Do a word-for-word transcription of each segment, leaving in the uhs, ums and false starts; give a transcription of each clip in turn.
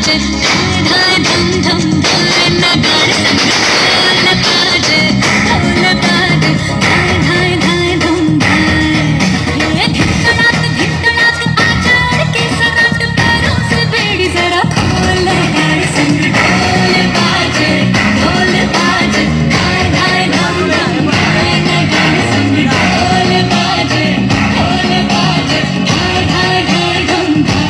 बाजे, धाय धम धम धाय नगाड़े संग ढोल बाजे, ढोल बाजे, धाय धाय धाय धम धाय। ये धिकड़ाक धिकड़ाक आजाड़ के सराट पैरों से बेड़ी जरा खोल, नगाड़े संग ढोल बाजे, ढोल बाजे, धाय धाय धम धम धाय नगाड़े संग ढोल बाजे, ढोल बाजे, धाय धाय धाय धम धाय।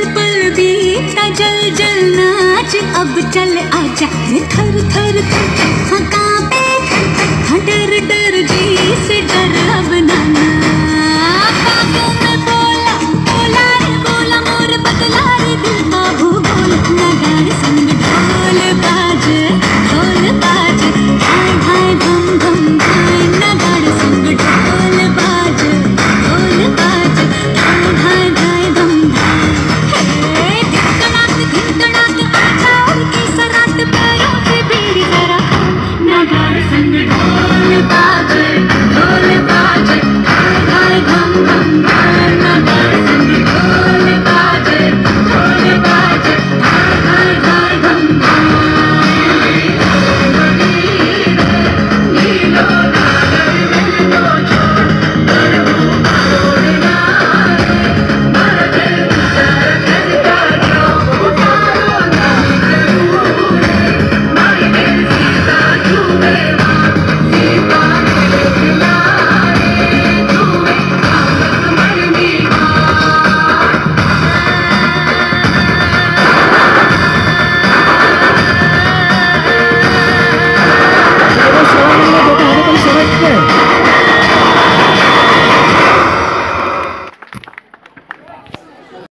अब चल आजा, थर थर थर